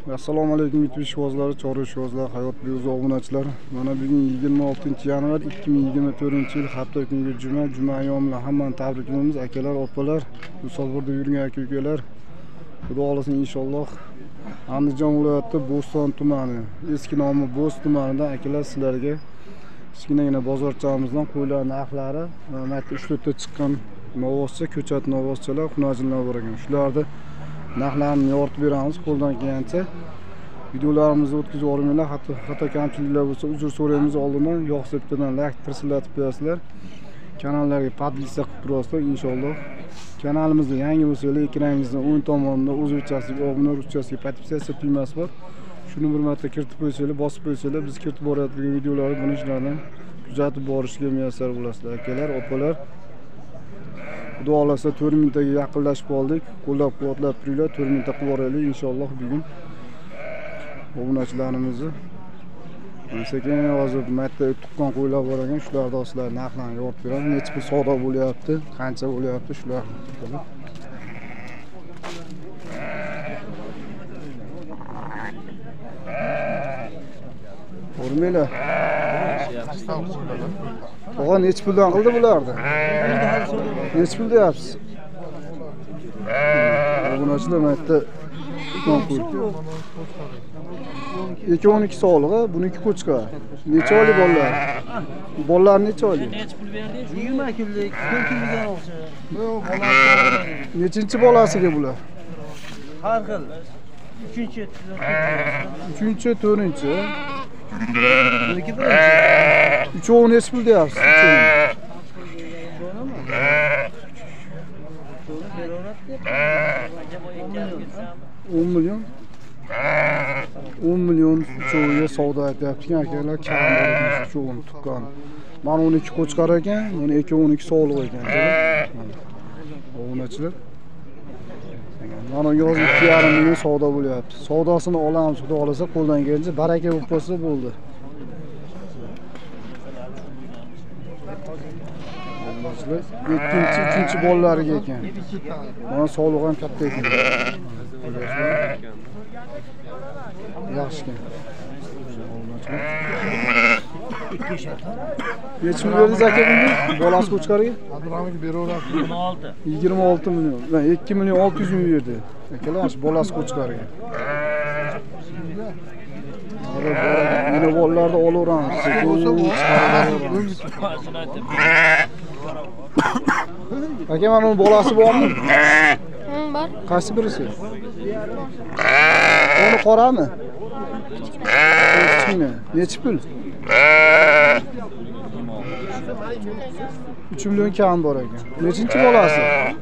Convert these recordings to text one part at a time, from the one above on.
Assalomu alaykum YouTube ishqibozlari, chorva ishqibozlari, hayot buyuzi obunachilar. Mana bugun 26-yanvar 2024-yil hafta kungi juma ayyomi bilan hammani tabriklaymiz. Akalar, opalar, Musoburda yurgan aka-ukalar. Xudo xolasa inshaalloh Andijon viloyati Bo'ston tumani, eski nomi Bo'z tumanidan akalar sizlarga kichkinagina bozorchamizdan qo'ylar narxlari, mana 3-4 ta chiqqan novvoscha, ko'chat novvoschalar, xunajinlar bor ekan. Shularda narxlarni yoritib beramiz qo'ldan kelgancha. Videolarimizni o'tkazib olinglar, hatto kamchiliklar bo'lsa uzr so'raymiz oldindan. Yo'q septadan like tirsillatib qo'yasizlar. Kanallarga podpisa qilib turasizlar inshaalloh. Kanalimizda yangi bo'lsangiz, ekraningizning o'ng tomonida o'zbekchasiga obuna, ruschasiga podpisa tugmasi bor. Shuni bir marta kiritib qo'ysanglar, bosib qo'ysanglar, biz kiritib borayotgan videolarni buni ishlardan kuzatib borishga muyassar bo'lasizlar. Akalar, opalar. Xudo xolasa 4000 taga yaqinlashib qoldik. Qo'llab-quvvatlab turinglar, 4000 ta qilib boraylik inshaalloh bugun. Obunachilarimizni sekin hozir marta tuqqan qo'ylar bor ekan, shularda sizlar narxlarni yoritib beramiz. Necha pul savdo bo'lyapti, qancha bo'lyapti shular. O'rmanglar. Tog'a necha puldan qildi bularni? Necha pul deyapsiz? Obunachilar marta tuqqan qo'y. 2-12 sog'lig'i, buniki ko'chqa. Necha oylik bolalar? Bolalar necha oylik? Necha pul berdingiz? 20 kunlik, 40 kunlikdan o'xshaydi. Nechinchi bolasiga bular? Har xil. 3-chi, 3-chi, 4-chi. Buniki birinchi. Uchovi necha pul deyapsiz? 10 million. 10 million uchoviga savdo aytyapti akalar, kam bor ekan uchovini tuqqan. Mana 12 qo'chqar ekan, mana 2-12 sog'liq ekan. Obunachilar. Mana yozib 2,5 million savdo bo'lyapti. Savdosini olamiz, xudo xolasa qo'ldan kelsa, baraka bo'lib qolsa bo'ldi. Obunachilar, ikkinchi, uchinchi bolalariga ekan. Mana sog'liq ham katta ekan. Yaxshi ekan. Necha pul berdingiz aka bunga? Bolasi qo'chqariga? Abdurahmonga beraveramiz. 26 million. Ben 2 million 600 ming berdi. Akalar, bolasi qo'chqariga. Mana bolalarni olaveramiz. Aka, mana uning bolasi bormi? Bor. Qaysi birisi? Onu qorami? Kichkina. Necha pul? 3 million kam bor ekan. Nechinchi bolasi?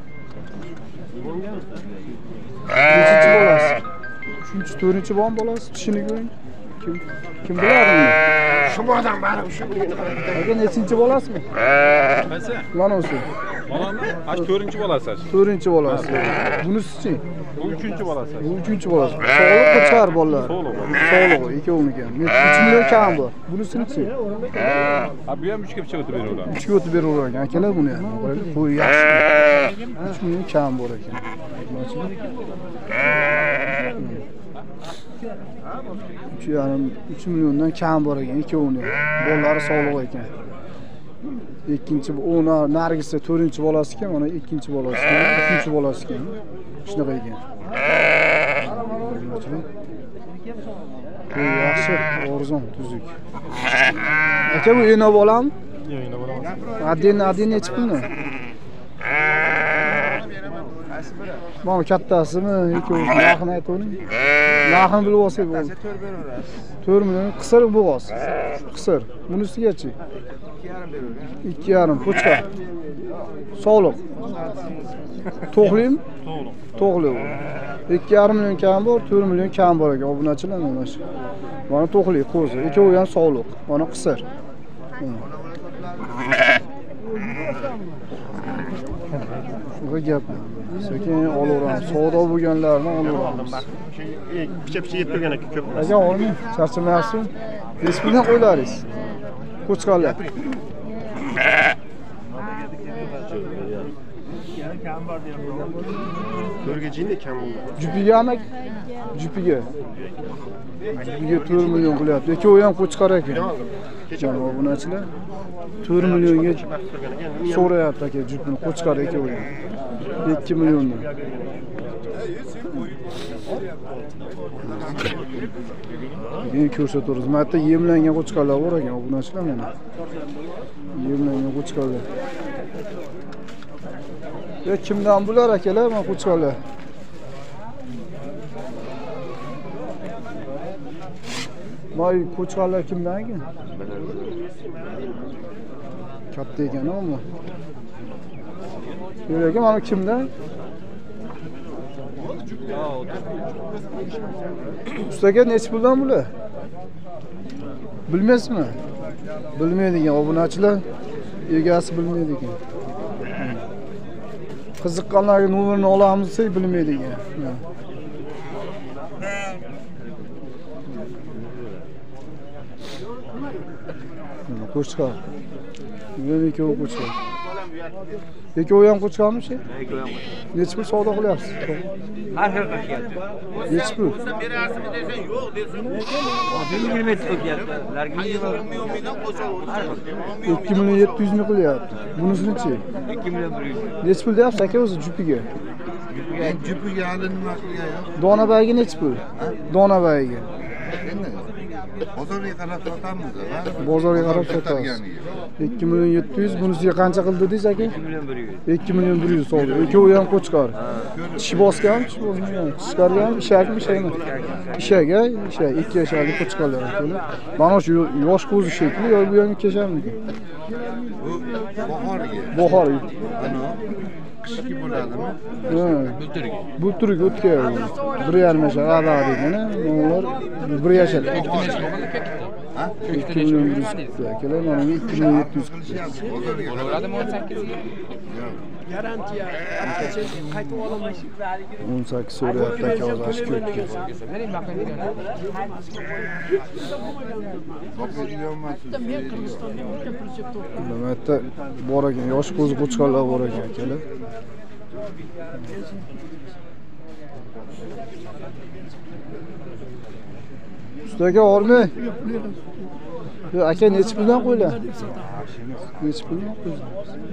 Nechinchi bolasi? 3-chi, 4-chi bormi bolasi? Tishini ko'ring. Kim biladi uni? Shu odam bari shu bugina. Aka, nechinchi bolasimi? Qaysi? Mana o'sha. Bolami? Ha, 4-chi bolasi. 4-chi bolasi. Bunisi-chi? Bu 3-chi bolasi. Bu 3-chi bolasi. Sog'liq qo'chqar bolalar. Sog'liq, ikkovniki. 3 million kam bor. Bunisi-chi? Ha, bu ham 3 ga picha o'tib beraveradi. 3 ga o'tib beravergan akalar buni ham. Qo'y yaxshi. 3 million kam bor ekan. 3 milliondan kam bor ekan ikkovini. Bolalari sog'liq ekan. Ikkinchi o'na nargisi 4-chi bolasi ekan, mana ikkinchi bolasi, 3-chi bolasi ekan. Shunaqa ekan. Yaxshi, arzon, tuzuk. Aka, bu ena bolami? Yo'q, ena bolamiz. Adin necha pulni? Mana kattasimi, ikkovi narxini aytavering. Narxini bilib olsak bo'ldi. 4 million qisir bo'g'oz. Qisir. Bunisigachi? 2,5 qo'chqa. Sog'liq. To'g'limi? To'g'li. 2,5 million kam bor, 4 million kam bor ekan. Obunachilar mana shu. Mana to'g'li, qo'zi. Ikkovi ham sog'liq. Mana qisir. Shunaqa gap. Sekin olaveramiz. Savdo bo'lganlarni olaveramiz. Picha yeb turgan aka ko'p. Aka, olmang. Charchamayapsizmi? Necha puldan qo'ylaringiz? Qo'chqarlar. To'rgachining de kam bo'ldi. Jupigami? Jupiga. Jupiga 4 million qilyapti. Ikkovi ham qo'chqar ekan. Janob obunachilar 4 millionga so'rayapti aka jupini qo'chqar ikkovi ham. 2 milliondan. Endi ko'rsatamiz. Mana yemlangan qo'chqarlar bor ekan obunachilar mana. Yemlangan qo'chqarlar. Ya kimdan bular akalar mana qo'chqarlar? Voy qo'chqarlar kimdan ekan? Katta ekan ammo. Yo'q, mana kimdan? Ustaga necha puldan bular? Bilmaysizmi? Bilmaydigan obunachilar egasi bilmaydi ekan. Qiziqqanlarga nomerini olamiz desak bilmaydigan. Qo'chqar. Yana ikkovi qo'chqar. Ikkovi ham qo'chqarmi-chi? Ikkovi ham. Necha pul savdo qilyapsiz? Har xil qilyapti. Necha pul? Berasizmi desa yo'q desa. 20 metr qilyapti. Ularga 20 milliondan qo'shib 2 million 700 ming qilyapti. Bunisi-chi? 2 million 100. Necha pul deyapsiz aka o'zi jupiga? Jupiga hali nima qilgan yo'q. Donabayiga necha pul? Donabayiga. Endi bozorga qarab sotamiz. Bozorga qarab sotamiz. 2 million 700, bunisiga qancha qildi dedingiz aka? 2 million 100. 2 million 100 soldi. Ikkovi ham qo'chqar. Tishi bosganmi, tishi bosmagan. Chiqargan, ishakmi, ishakmi? Ishak, ishak. 2 yoshli qo'chqarlar akalar. Mana shu yosh ko'zi shekli, yo bu yangi keshamdi. Bu bahorga. Bahor. Ana qishki bo'ladimi? Bulturga o'tgan. 1,5 yosh g'ada degan, ular 1 yoshli. Ha? 2 million 100 akalar, mana 2 million 700. Bo'ladimi 18 ga? Garantiya. Qaytib ololmaysiz. 18 so'rayapti aka hozir ko'kka. Nimatta bor ekan, yosh ko'zi qo'chqarlar bor ekan akalar. Ustaga ormi? Yo'q, aka necha puldan qo'ylar? Necha puldan qo'ylar?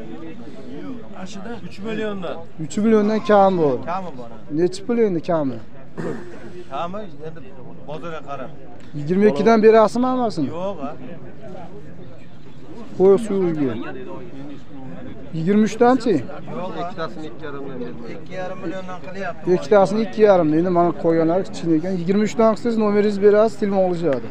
3 milliondan. 3 milliondan kam bor. Kami bor. Necha pul endi kami? Kami endi bozorga qarab. 22 dan berasizmi hammasini? Yo'q, ha. Qo'y suviga. 23 danchi? Yo'q, ikkitasini 2,5 dan berdim. 2,5 milliondan qilyapti. Ikkitasini 2,5. Endi mana qo'yganlar kichkina ekan. 23 dan qilsangiz nomeringizni berasiz, telefon olishadi.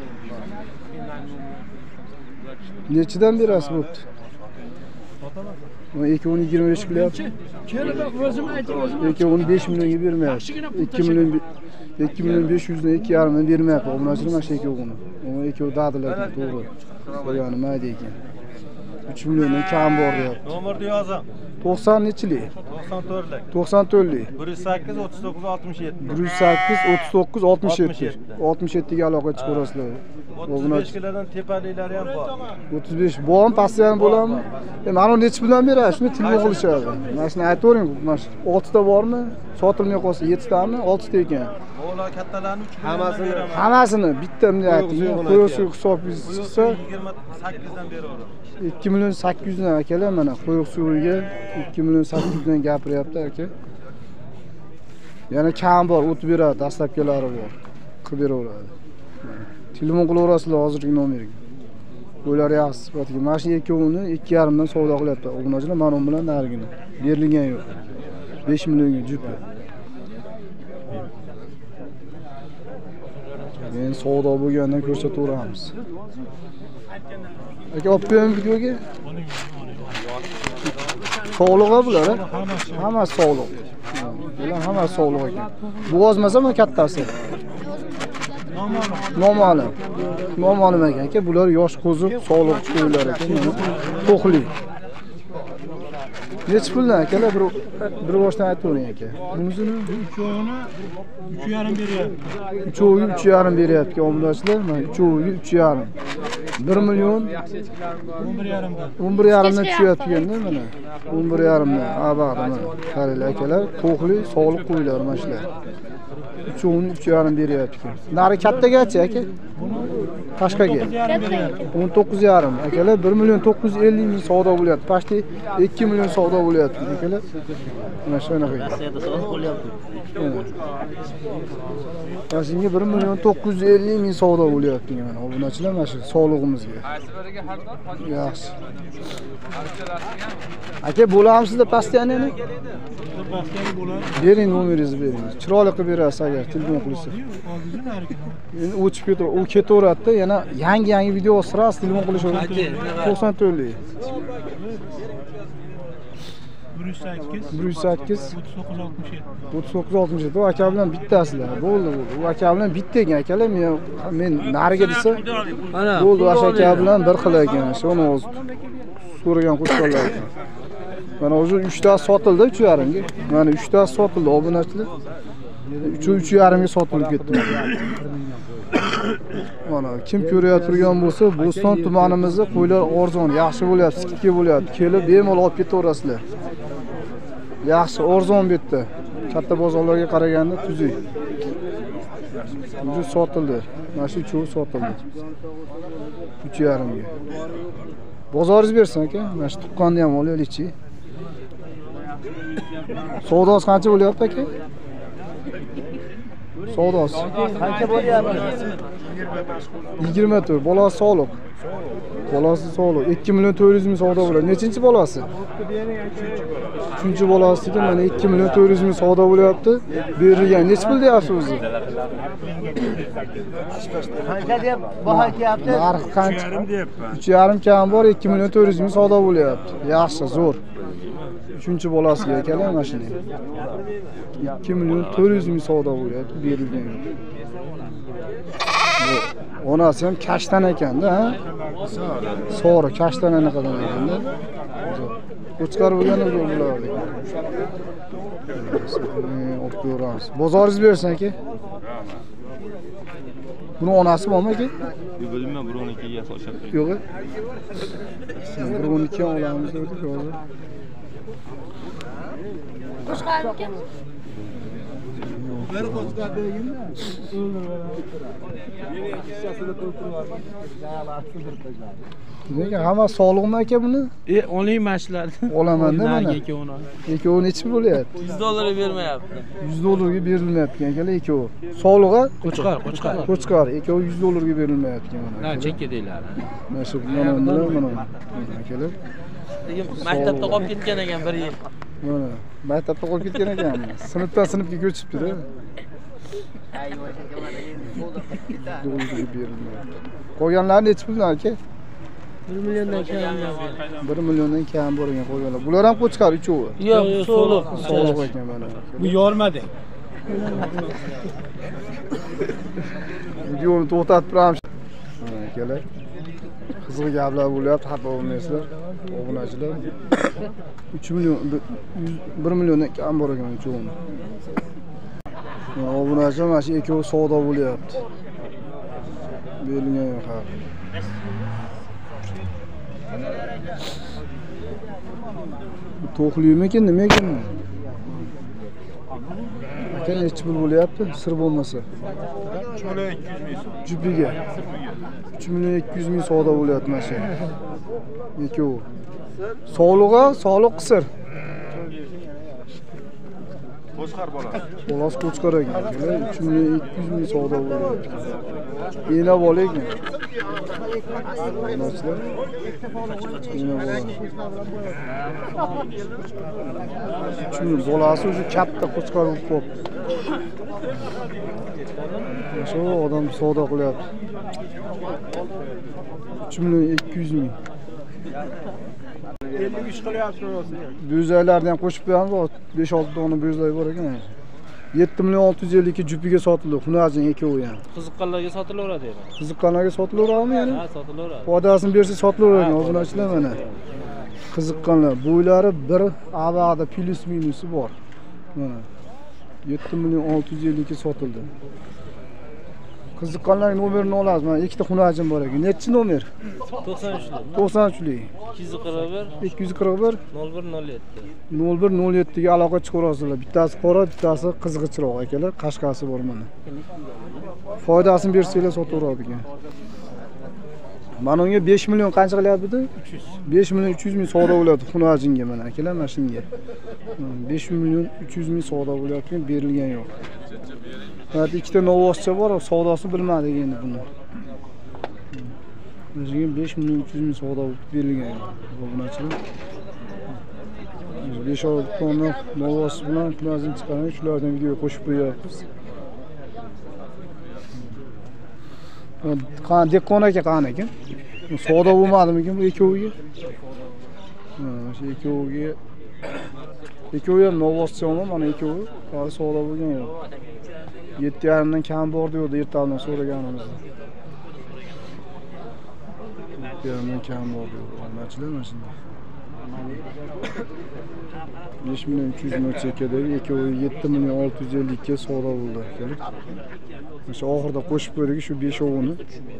Nechidan berasiz bo'pti? Mana ikkovini 25 qilyapti. Kelib o'zim aytib o'zim. Ikkovini 5 millionga bermayapti. 2 million 500 dan 2,5 dan bermayapti. Obunachilar mana shu ikkovini. Mana ikkovi dadilar ekan, to'g'ri. Qo'ygani mayda ekan. 3 milliondan kam bor deyapti. Nomerni yozing. 90 nechilik? 94lik. 94lik. 108 39 67. 108 39 67. 67 ga aloqa chiqarasizlar. 35 kilodan tepaliklari ham bor. 35 bormi, pastda ham bo'ladimi? Mana necha puldan berasiz? Shuni telefon qilishadi. Mana shuni aytavering, mana 6 ta bormi? Sotilmay qolsa 7 tami? 6 ta ekan. Ular kattalarni 3 milliondan beraman. Hammasini bittamda ayting. Qo'yib hisobingiz chiqsa 28 dan beraman. 2 million 800 dan akalar mana qo'yiq suviga 2 million 800 dan gapiryapti aka. Yana kam bor, o'tib beradi, dastlabkilari bor. Qilib beraveradi. Telefon qilaverasizlar hozirgi nomerga. Ular yaxshi sifatga. Mana shu ikkovini 2,5 dan savdo qilyapti. Obunachilar mana bu bilan narigini. Berilgan yo'q. 5 millionga jupi. Men savdo bo'lgandan ko'rsataveramiz. Aka olib qo'ying videoga. Sog'liq bular, hammasi sog'liq. Bular hammasi sog'liq ekan. Bo'g'ozmasami kattasi? Noma'lum. Noma'lum ekan aka. Bular yosh qo'ziq, sog'liqchi qo'ylar ekan. To'qli. Necha puldan akalar? Bir boshdan aytavering aka. Bunisini Uchovini 3,5 beryapti. uchoviga 3,5 beryapti obunachilar. Mana uchoviga 3,5. 1 milyon 11,5dan tushyapti endi mana. 11,5dan. Ha baqda mana. Qaranglar akalar, to'qli, sog'liq qo'ylar mana shular. 3,5 beryapti. Nari kattagachi aka. Qashqaga. 19,5 akalar 1 milyon 950 ming savdo bo'lyapti. Pashti 2 milyon savdo bo'lyapti akalar. Mana shunaqa. Rossiyada savdo bo'lyapti. Mashinga 1 milyon 950 ming savdo bo'lyapti mana. Obunachilar mana shu sog'lig'imizga. Yaxshi. Aka bo'lamsizda pastianini? Pastiani bo'ladi. Bering nomeringizni bering. Chiroyli qilib berasiz agar telefon qilsa. Endi o'chib ketdi. U ketaveradi-da, yana yangi video olsangiz telefon qilishaveradi. 94lik. 108 3967. O aka bilan bittasizlar. Bo'ldi. U aka bilan bitta ekan akalar. Men nariga desa, bo'ldi. O'sha aka bilan bir xil ekan. Shuni o'zi so'ragan qo'shqonlar ekan. Mana o'zi 3 ta sotildi 3,5 ga. Mana 3 ta sotildi obunachilar. 3,5 ga sotilib ketdi. Mana kim ko'rayotib turgan bo'lsa, Bo'ston tumanimizda qo'ylar arzon, yaxshi bo'lyapti, skidga bo'lyapti. Kelib bemalol olib ketaverasizlar. Yaxshi arzon bu yerda. Katta bozorlarga qaraganda tuzuk. Uju sotildi. Mana shu uchovi sotildi. 3,5 ga. Bozoringiz bersin aka. Mana shu tuqqanni ham olaylik-chi. Savdosi qancha bo'lyapti aka? Savdosi Qancha bo'lyapti? 24. Bolasi sog'liq. Bolasi sog'liq. 2 milyon 400 ming savdo bo'ladi. Nechinchi bolasi? 3-chi bolasiga mana 2 milyon 400 ming savdo bo'lyapti. Berilgan. Nech pul deyapsiz o'zi? Qancha deb baho aytyapti? Narx qancha? 3,5 kam bor, 2 milyon 400 ming savdo bo'lyapti. Yaxshi, zo'r. 3-chi bolasiga akalar mana shuni. 2 milyon 400 ming savdo bo'lyapti, berilgan. Bu onasi ham kashtan ekanda, ha? Sori, kashtan anaqadan ekanda. Qo'chqar bo'lganda bo'lardi. Olib ko'ramiz. Bozoringiz bersin aka. Buni onasi bormi aka? Bilmayman, 112 ga so'rashadi. Yo'q. 112 olamiz dedik hozir. Qo'shqarga. Bir qo'chqar deganda Nega hamma sog'liqmi aka buni? oling mashlarni. Olaman-da mana. Ikkovi nechi bo'lyapti? $100 bermayapti. $100 berilmayapti akalar ikkovi. Sog'lig'i? Qo'chqar. Qo'chqar. Ikkovi $100 berilmayapti mana. Ha, chekka deyiladi. Mana shu mana akalar. Maktabda qolib ketgan ekan 1 yil. Mana maktabda qolib ketgan ekanmi? Sinfdan sinfga ko'chibdi-da. $100 berilmayapti. Qolganlar nechi puldan aka? 1 milliondan kam. 1 milliondan kam bor ekan qolganlar. Bular ham qo'chqar uchovi. Yo'q, so'liq. Sog'liq ekan mana. Bu yormadi. Videoni to'xtatib turamiz. Mana akalar. Qiziq gaplar bo'lyapti, xafa bo'lmaysizlar. Obunachilar 3 million 1 milliondan kam bor ekan uchovini. Obunachilar mana shu ikkovi savdo bo'lyapti. Berilgan haq. To'qliymikin, nima ekan? Aka nechi pul bo'lyapti? Sir bo'lmasa. 3 million 200 ming. Jupiga. 3 million 200 ming savdo bo'lyapti mana shu. Ikkovi. Sog'liq qisir. Qo'chqar bolasi. Bolasi qo'chqar ekan. 3 million 200 ming savdo bo'lyapti. Ena bola ekan. Obunachilar. Ena bola. 3 million bolasi o'zi katta qo'chqar bo'lib qoldi. Shu odam savdo qilyapti. 3 million 200 ming. 53 qilyapti o'zi. Bo'zaylarni ham qo'shib qo'yamiz. 5-6 dona bo'zay bor ekan. 7 million 652 jupiga sotildi. Xunajin ikkovi ham. Qiziqqanlarga sotilaveradi endi. Qiziqqanlarga sotilaveradimi yana? Ha, sotilaveradi. Foydasini bersa sotilaveradi obunachilar mana. Qiziqqanlar. Bo'ylari bir avada plus minusi bor. Mana. 7 million 652 sotildi. Qiziqqanlar nomerini olasiz. Mana ikkita xunajim bor ekan. Nechi nomer? 93'lü. 93lik. 241 241 0107. 0107 ga aloqa chiqarasizlar. Bittasi qora, bittasi qizg'ichroq akalar. Qashqasi bor mana. Foydasini bersanglar sotaveradi ekan. Mana unga 5 million qancha qilyapti? 300. 5 million 300 ming savdo bo'ladi xunajinga mana akalar, mana shunga. 5 million 300 ming savdo bo'lyapti, berilgan yo'q. Hadi ikkita novvoscha bor, savdosini bilmadik endi buni. Bizga 5 million 300 ming savdo berilgan yo'q. Bunachilar. 5-6 tonna novvos bilan xunajin chiqarib, shulardan video qo'shib qo'yapmiz. Qani dekkon aka qani ekan? Savdo bo'lmadimikin bu ikkoviga? Shu ikkovi ham novvoschami, mana ikkovi. Hali savdo bo'lgan yo'q. 7,5 dan kam bor deydi ertalab so'raganimizda. 7,5 dan kam bor deydi. Onachilar mana shunday. 5 million 300 ming chekadagi ikkovi 7 million 650 ga savdo bo'ldi akalar. Shu oxirida qo'shib qo'ydik shu 5 ovini.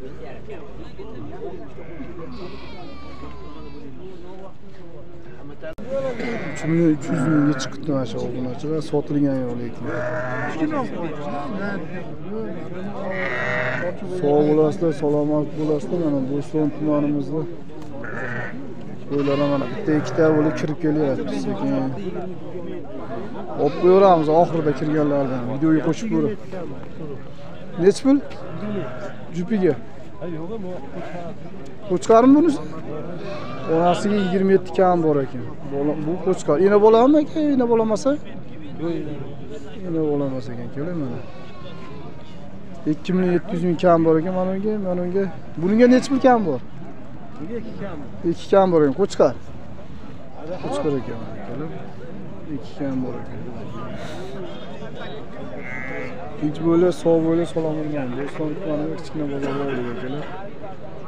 3 million 300 mingga chiqdi mana shu obunachilar, sotilgan yo'q lekin. Sog' bo'lasizlar, salomat bo'lasizlar. Mana Bo'ston tumanimizda qo'ylar mana bitta ikkita bo'lib kirib kelyapti sekin. Olib qo'yamiz oxirida kirganlardan videoga qo'shib ko'rib. Nechi pul? Jupiga. Qo'chqarmi bunisi? Onasiga 27 kam bor ekan. Bu qo'chqar. Ena bo'ladimi aka? Ena bo'lamasa? Ena bo'lamas ekan, keling mana. 2 million 700 ming kam bor ekan mana unga. Bunga nechi pul kam bor? Bunga 2 kam. 2 kam bor ekan, qo'chqar. Qo'chqar ekan. 2 kam bor ekan. Tinch bo'la, sog' bo'la, salomat bo'ling. Do'stlar, mana kichkina bozor bor akalar.